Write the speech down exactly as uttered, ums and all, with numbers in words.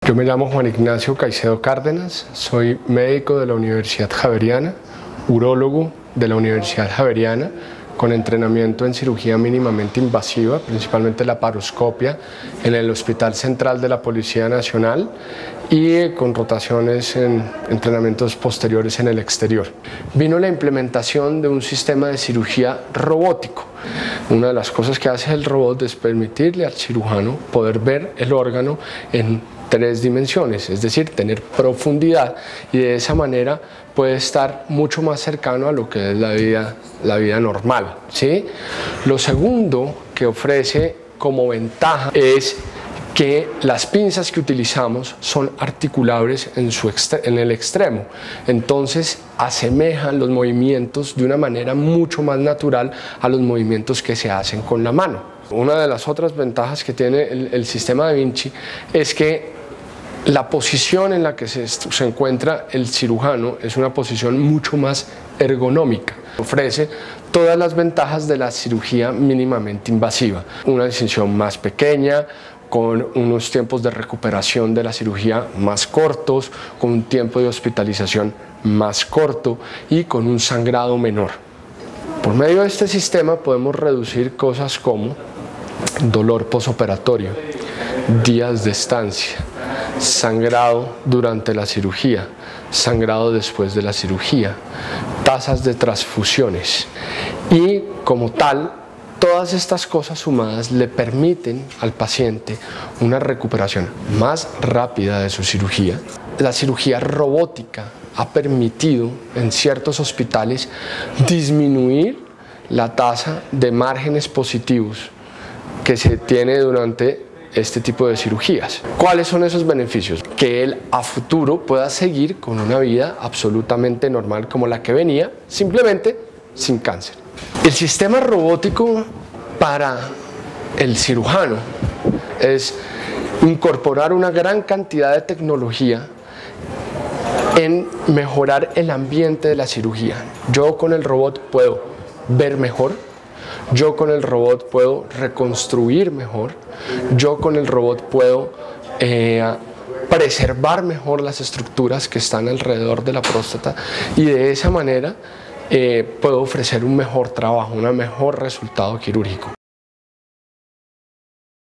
Yo me llamo Juan Ignacio Caicedo Cárdenas, soy médico de la Universidad Javeriana, urólogo de la Universidad Javeriana, con entrenamiento en cirugía mínimamente invasiva, principalmente laparoscopia, en el Hospital Central de la Policía Nacional y con rotaciones en entrenamientos posteriores en el exterior. Vino la implementación de un sistema de cirugía robótico. Una de las cosas que hace el robot es permitirle al cirujano poder ver el órgano en tres dimensiones, es decir, tener profundidad, y de esa manera puede estar mucho más cercano a lo que es la vida, la vida normal, ¿sí? Lo segundo que ofrece como ventaja es que las pinzas que utilizamos son articulables en, su en el extremo, entonces asemejan los movimientos de una manera mucho más natural a los movimientos que se hacen con la mano. Una de las otras ventajas que tiene el, el sistema Da Vinci es que la posición en la que se, se encuentra el cirujano es una posición mucho más ergonómica. Ofrece todas las ventajas de la cirugía mínimamente invasiva. Una incisión más pequeña, con unos tiempos de recuperación de la cirugía más cortos, con un tiempo de hospitalización más corto y con un sangrado menor. Por medio de este sistema podemos reducir cosas como dolor posoperatorio, días de estancia, sangrado durante la cirugía, sangrado después de la cirugía, tasas de transfusiones y, como tal, todas estas cosas sumadas le permiten al paciente una recuperación más rápida de su cirugía. La cirugía robótica ha permitido en ciertos hospitales disminuir la tasa de márgenes positivos que se tiene durante este tipo de cirugías. ¿Cuáles son esos beneficios? Que él a futuro pueda seguir con una vida absolutamente normal como la que venía, simplemente sin cáncer. El sistema robótico para el cirujano es incorporar una gran cantidad de tecnología en mejorar el ambiente de la cirugía. Yo con el robot puedo ver mejor, yo con el robot puedo reconstruir mejor, yo con el robot puedo eh, preservar mejor las estructuras que están alrededor de la próstata, y de esa manera eh, puedo ofrecer un mejor trabajo, un mejor resultado quirúrgico.